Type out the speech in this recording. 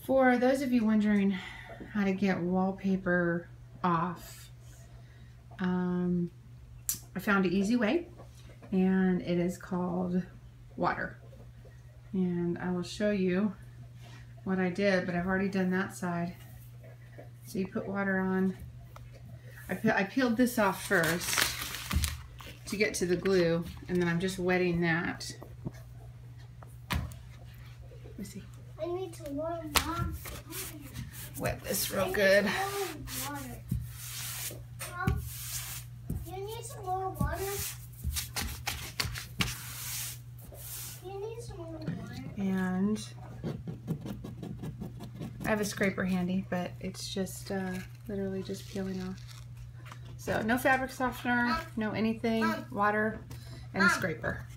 For those of you wondering how to get wallpaper off, I found an easy way, and it is called water. And I will show you what I did, but I've already done that side. So you put water on. I peeled this off first to get to the glue, and then I'm just wetting that. Let me see. I need to warm water. Wet this real good. Mom, you need some more water? You need some more water. And I have a scraper handy, but it's just literally just peeling off. So no fabric softener, no anything, water, and a scraper.